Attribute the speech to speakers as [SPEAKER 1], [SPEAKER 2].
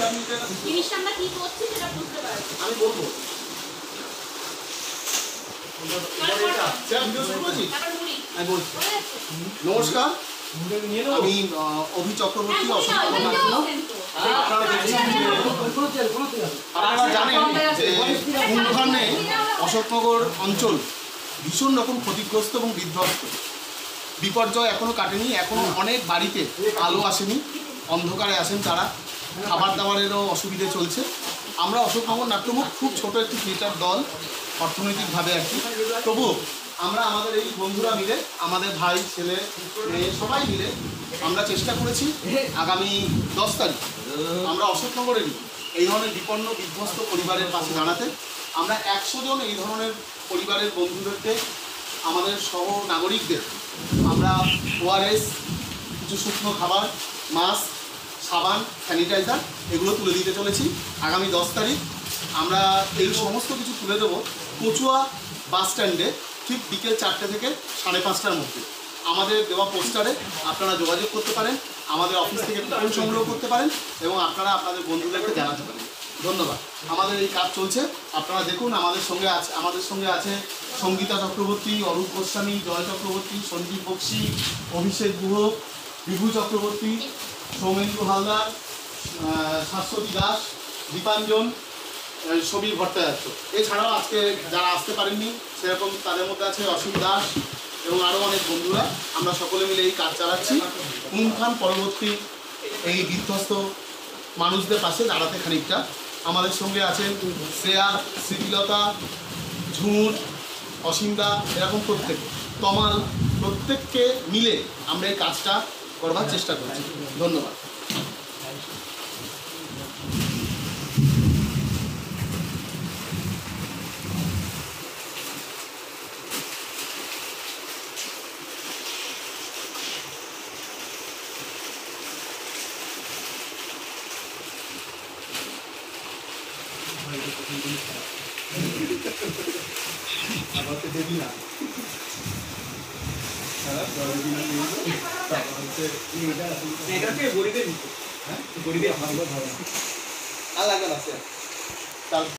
[SPEAKER 1] জিনিসটা আমরা কি করছি সেটা বুঝতে পারবো।
[SPEAKER 2] আমি বলবো নমস্কার, আমি অভি চক্রবর্তী। আপনারা জানেন যে কোনখানে অশোকনগর অঞ্চল ভীষণ রকম ক্ষতিগ্রস্ত এবং বিধ্বস্ত। বিপর্যয় এখনো কাটেনি, এখনো অনেক বাড়িতে আলো আসেনি, অন্ধকারে আসেন তারা, খাবার দাবারেরও অসুবিধে চলছে। আমরা অশোকনগর নাট্যমুখ খুব ছোট একটি থিয়েটার দল, অর্থনৈতিকভাবে আর কি। তবু আমরা আমাদের এই বন্ধুরা মিলে, আমাদের ভাই ছেলে মেয়ে সবাই মিলে আমরা চেষ্টা করেছি আগামী 10 তারিখ আমরা অশোকনগরেরই এই ধরনের বিপন্ন বিধ্বস্ত পরিবারের পাশে দাঁড়াতে। আমরা 100 জন এই ধরনের পরিবারের বন্ধুদেরকে, আমাদের সহ নাগরিকদের আমরা ওআরএস, কিছু শুকনো খাবার, মাস্ক, সাবান, স্যানিটাইজার এগুলো তুলে দিতে চলেছি। আগামী 10 তারিখ আমরা এই সমস্ত কিছু তুলে দেবো কচুয়া বাস স্ট্যান্ডে ঠিক বিকেল 4টে থেকে 5:30টার মধ্যে। আমাদের দেওয়া পোস্টারে আপনারা যোগাযোগ করতে পারেন, আমাদের অফিস থেকে কুপন সংগ্রহ করতে পারেন এবং আপনারা আপনাদের বন্ধুদেরকে জানাতে পারেন। ধন্যবাদ। আমাদের এই কাজ চলছে, আপনারা দেখুন। আমাদের সঙ্গে আছে সঙ্গীতা চক্রবর্তী, অরূপ গোস্বামী, জয় চক্রবর্তী, সঞ্জীব বক্সি, অভিষেক গুহ, বিভু চক্রবর্তী, সৌমেন্দু হালদার, শাশ্বতী দাস, দীপাঞ্জন, সমীর ভট্টাচার্য। এছাড়াও আজকে যারা আসতে পারেননি সেরকম তাদের মধ্যে আছে অসীম দাস এবং আরও অনেক বন্ধুরা। আমরা সকলে মিলে এই কাজ চালাচ্ছি কোনখান পরবর্তী এই বিধ্বস্ত মানুষদের পাশে দাঁড়াতে খানিকটা। আমাদের সঙ্গে আছেন শ্রেয়া, স্মৃতিলতা, ঝুমুর, অসীমদা, এরকম প্রত্যেক তমাল, প্রত্যেককে মিলে আমরা এই কাজটা করবার চেষ্টা করছি। ধন্যবাদ। আমাকে দেবি না গরিবের, হ্যাঁ গরিবের আলাদা আছে।